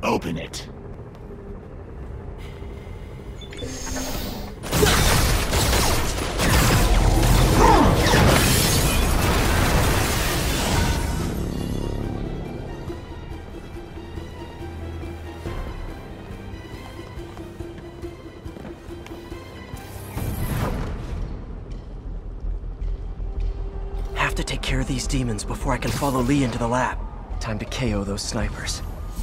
Open it. Have to take care of these demons before I can follow Lee into the lab. Time to KO those snipers.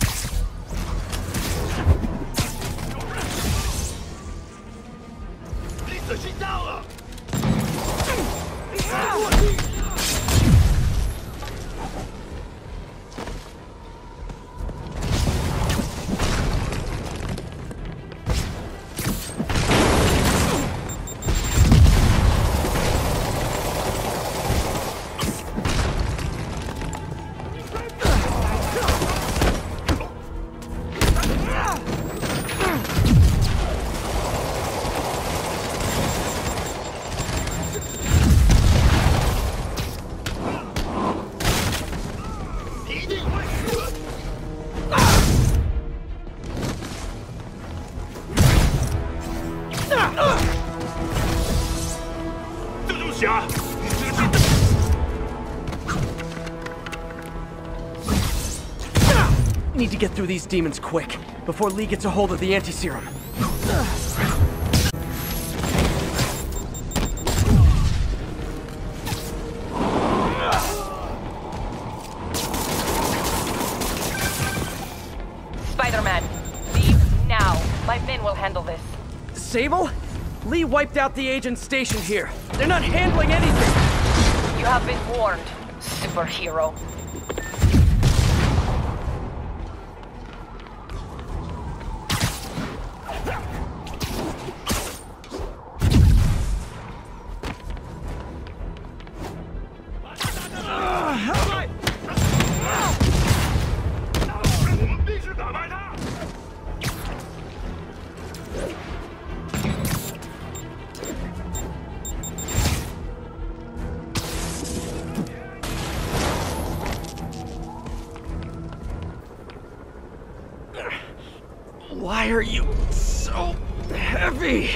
Need to get through these demons quick, before Lee gets a hold of the anti-serum. Spiderman, leave now. My men will handle this. Sable? Lee wiped out the agents stationed here. They're not handling anything! You have been warned, superhero. Why are you so heavy?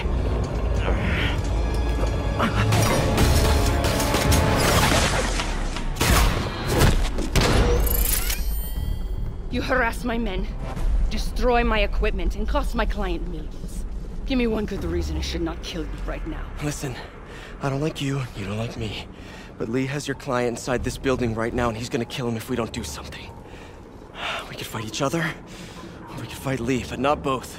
You harass my men, destroy my equipment, and cost my client millions. Give me one good reason I should not kill you right now. Listen, I don't like you, you don't like me. But Lee has your client inside this building right now, and he's gonna kill him if we don't do something. We could fight each other, or we could fight Lee, but not both.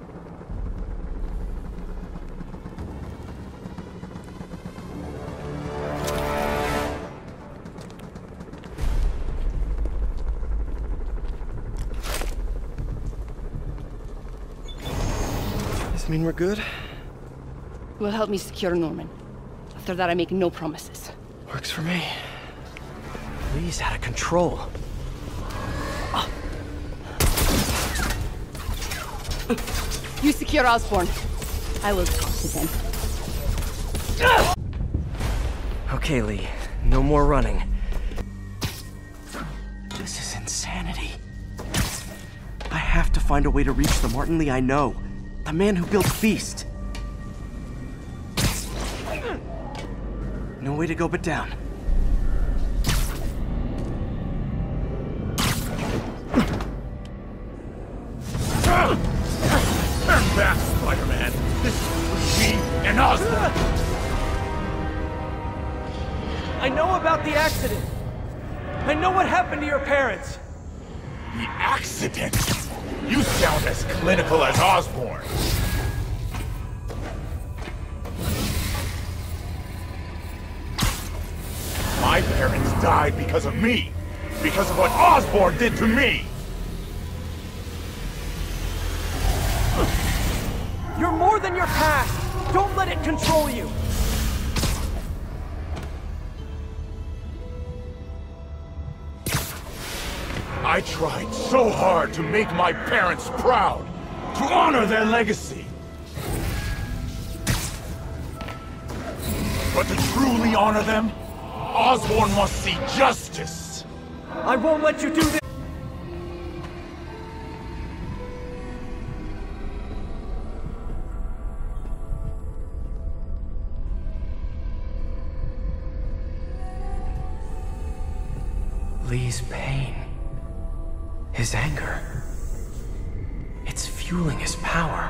This mean we're good? Will help me secure Norman. After that, I make no promises. Works for me. Lee's out of control. You secure Osborn. I will talk to them. Okay, Lee. No more running. This is insanity. I have to find a way to reach the Martin Lee I know. The man who built Feast. No way to go but down. Turn back, Spider-Man! This is me and Osborn! I know about the accident. I know what happened to your parents. The accident? You sound as clinical as Osborn! My parents died because of me! Because of what Osborn did to me! You're more than your past! Don't let it control you! I tried so hard to make my parents proud, to honor their legacy. But to truly honor them, Osborn must see justice. I won't let you do this! Lee's pain, his anger, it's fueling his power.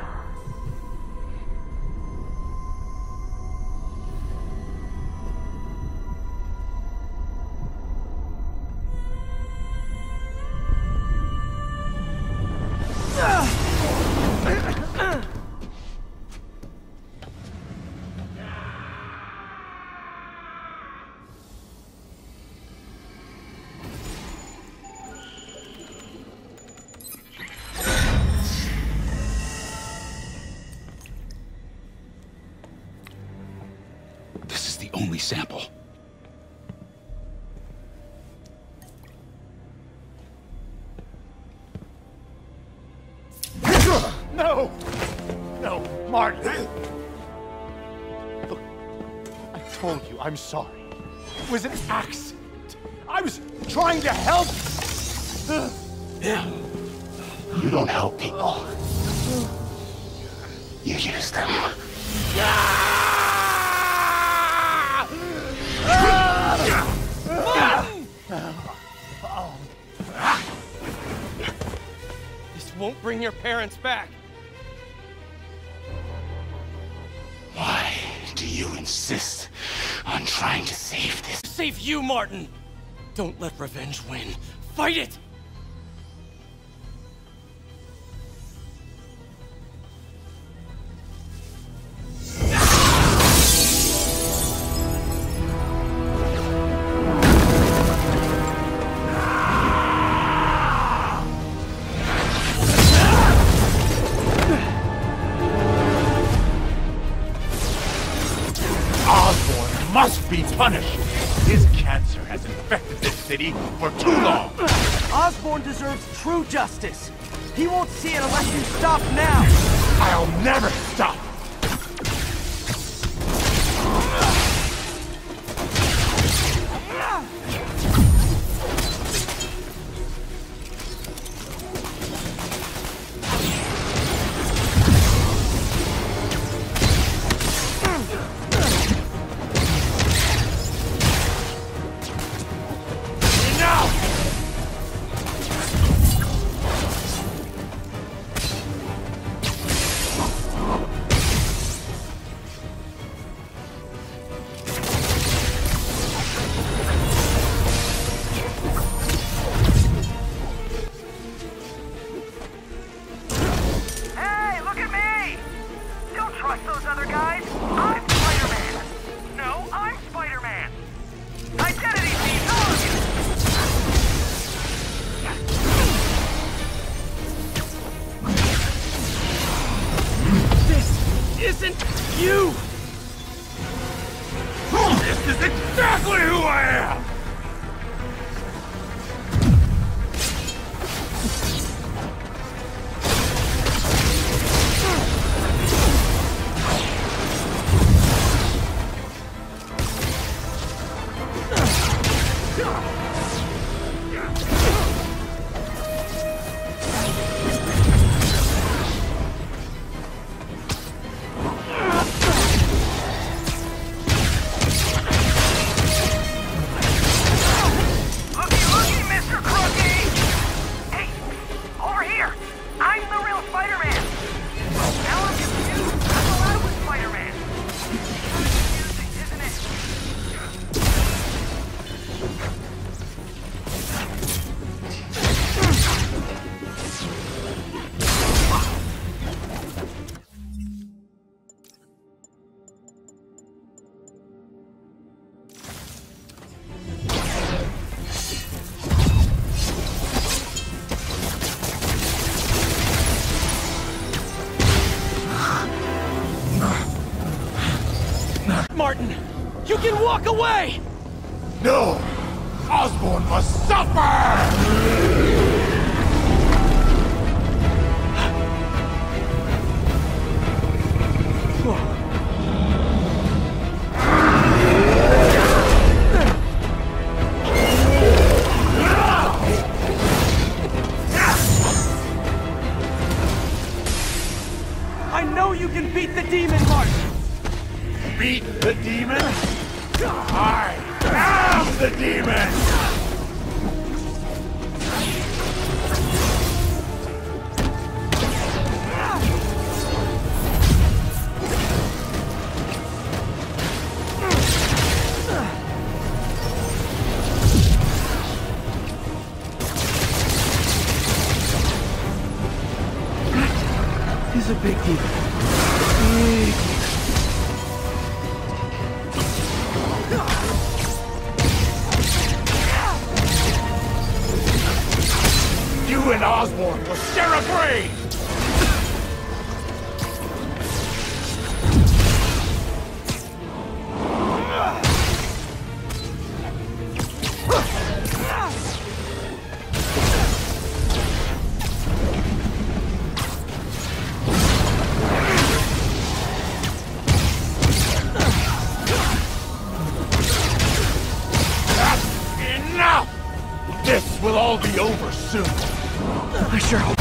This is the only sample. No! No, Martin! Look, I told you I'm sorry. It was an accident. I was trying to help. You don't help people. You use them. This won't bring your parents back. Why do you insist on trying to save this? Save you, Martin! Don't let revenge win. Fight it! Osborn must be punished. His cancer has infected this city for too long. Osborn deserves true justice. He won't see it unless you stop now. I'll never stop. Hey, look at me! Don't trust those other guys. I'm Spider-Man. No, I'm Spider-Man. Identity thief, all of you! This isn't you! This is exactly who I am! Looky, Mr. Crookie! Hey, over here! I'm the real Spider-Man! Now I'm confused. I thought I was Spider-Man. Confusing, isn't it? Martin, you can walk away! No! Osborn must suffer! I know you can beat the demon, Martin! Beat the demon? I am the demon! is a big deal. Big deal. You and Osborn will share a grave! Enough! This will all be over soon. I sure hope.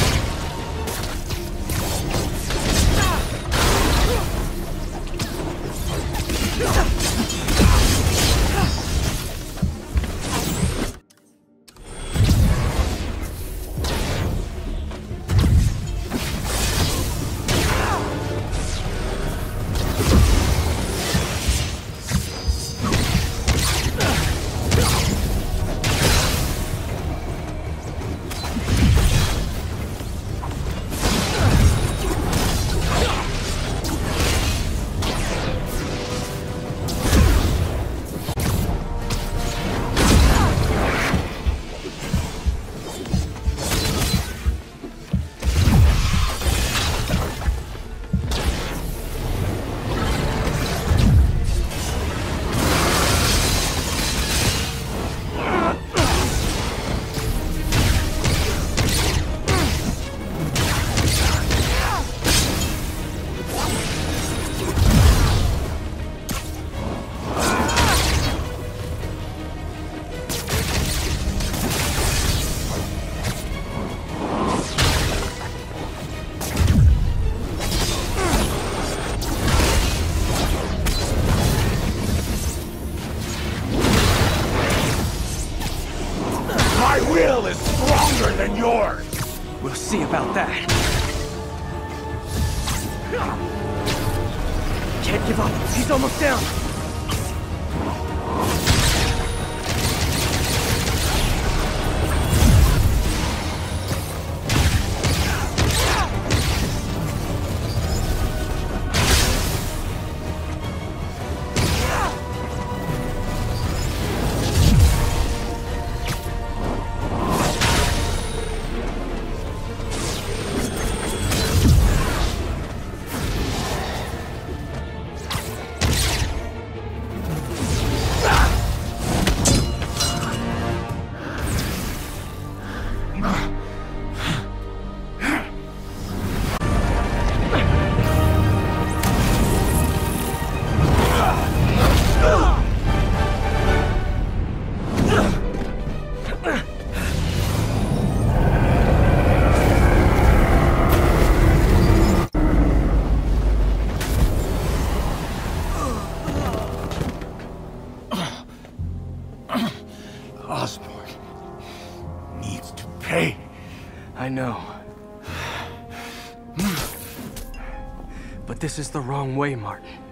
My will is stronger than yours! We'll see about that. Can't give up. He's almost down. Osborn needs to pay. I know. But this is the wrong way, Martin.